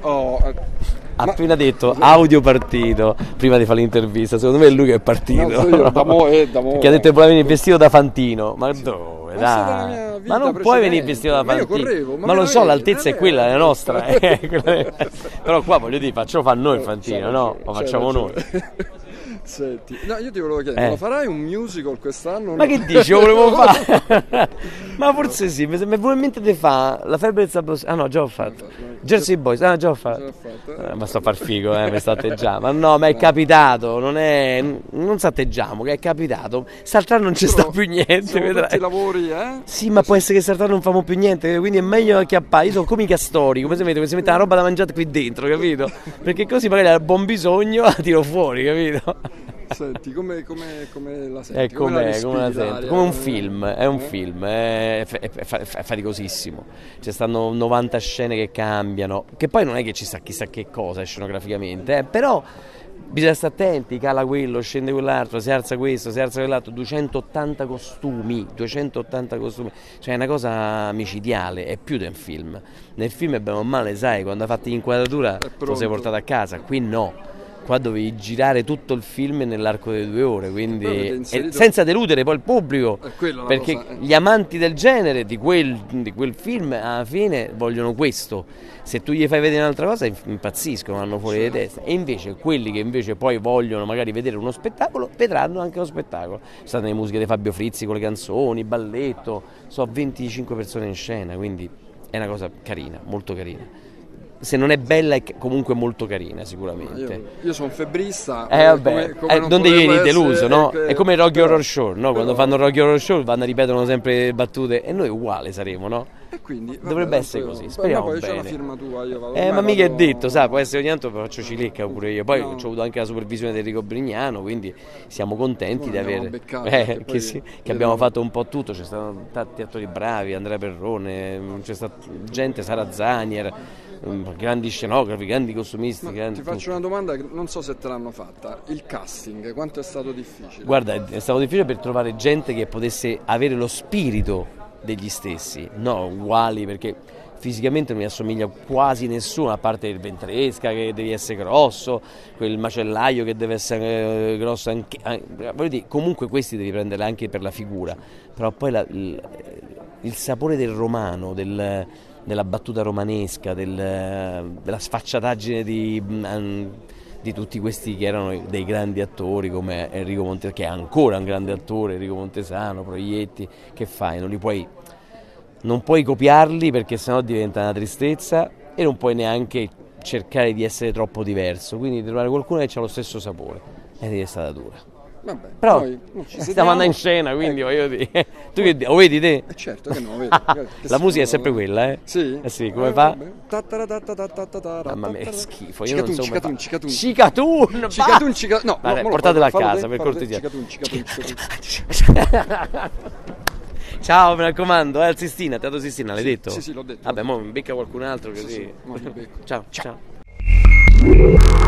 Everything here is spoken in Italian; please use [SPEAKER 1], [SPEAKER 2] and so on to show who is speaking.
[SPEAKER 1] Appena detto audio partito prima di fare l'intervista, secondo me è lui che è partito. Che ha detto che voleva venire vestito da Fantino. Ma dove? Dai. Ma non puoi venire vestito da Fantino.
[SPEAKER 2] Correvo,
[SPEAKER 1] ma lo so, l'altezza è quella, la nostra. Però qua voglio dire, facciamo fa noi il Fantino, no? Lo facciamo noi.
[SPEAKER 2] Senti, no, io ti volevo chiedere, lo farai un musical quest'anno?
[SPEAKER 1] Ma che dici? Lo volevo fare? Ma forse sì, mi vuole in mente di fa la febbre del sabato. Ah no, già ho fatto. Jersey Boys, già ho fatto. Ma sto a far figo, mi sto atteggiando. Ma no, ma è capitato, non s'atteggiamo, che è capitato. Saltare non ci sta più niente, vedrai.
[SPEAKER 2] Tutti i lavori,
[SPEAKER 1] Sì, ma può essere che saltare non famo più niente, quindi è meglio acchiappare. Io sono come i castori, come si mette la roba da mangiare qui dentro, capito? Perché così magari al buon bisogno la tiro fuori, capito?
[SPEAKER 2] Senti, come la senti?
[SPEAKER 1] È come la sento? Come un film, è un film, è faticosissimo. Ci stanno 90 scene che cambiano, che poi non è che ci sta chissà che cosa scenograficamente, però bisogna stare attenti, cala quello, scende quell'altro, si alza questo, si alza quell'altro, 280 costumi, cioè è una cosa micidiale, è più di un film. Nel film è bene o male, sai, quando hai fatto l'inquadratura lo sei portato a casa, qui no. Qua dovevi girare tutto il film nell'arco delle 2 ore, quindi senza deludere poi il pubblico, perché gli amanti del genere di quel film alla fine vogliono questo. Se tu gli fai vedere un'altra cosa impazziscono, vanno fuori di testa. E invece quelli che invece poi vogliono magari vedere uno spettacolo vedranno anche lo spettacolo. Sono state le musiche di Fabio Frizzi con le canzoni, balletto, so 25 persone in scena, quindi è una cosa carina, molto carina. Se non è bella è comunque molto carina sicuramente.
[SPEAKER 2] Io sono febbrista,
[SPEAKER 1] come non devi venire deluso, no? È come il Rocky Horror Show, no? Quando fanno il Rocky Horror Show vanno a ripetono sempre battute e noi uguale saremo, no?
[SPEAKER 2] E quindi
[SPEAKER 1] dovrebbe essere così, speriamo bene.
[SPEAKER 2] C'è la firma tua, io vado
[SPEAKER 1] ma mica è detto, sa, può essere ogni tanto faccio cilecca pure io. Poi ho avuto anche la supervisione di Enrico Brignano, quindi siamo contenti di avere che abbiamo fatto un po' tutto, c'è stato tanti attori bravi, Andrea Perrone, c'è stata gente, Sara Zanier, grandi scenografi, grandi costumisti.
[SPEAKER 2] Ti faccio una domanda che non so se te l'hanno fatta. Il casting, quanto è stato difficile?
[SPEAKER 1] Guarda, è stato difficile per trovare gente che potesse avere lo spirito degli stessi, no uguali, perché fisicamente non mi assomiglia quasi nessuno, a parte il Ventresca che devi essere grosso, quel macellaio che deve essere grosso anche voglio dire, comunque questi devi prendere anche per la figura, però poi il sapore del romano, della battuta romanesca, della sfacciataggine di tutti questi che erano dei grandi attori come Enrico Montesano, che è ancora un grande attore, Enrico Montesano, Proietti, che fai? Non puoi copiarli perché sennò diventa una tristezza e non puoi neanche cercare di essere troppo diverso, quindi trovare qualcuno che ha lo stesso sapore è stata dura.
[SPEAKER 2] Vabbè,
[SPEAKER 1] però stiamo andando in scena, quindi voglio dire, tu che lo vedi te?
[SPEAKER 2] Certo che no, vedi.
[SPEAKER 1] La musica è sempre quella, eh?
[SPEAKER 2] Sì?
[SPEAKER 1] Sì, come fa? Mamma mia, è schifo, io non so come fa. Cicatun!
[SPEAKER 2] No,
[SPEAKER 1] portatela a casa, per cortesia. Ciao, mi raccomando, al Sistina, Teatro Sistina, l'hai detto?
[SPEAKER 2] Sì, l'ho detto.
[SPEAKER 1] Vabbè, mo mi becca qualcun altro così.
[SPEAKER 2] Sì,
[SPEAKER 1] Ciao.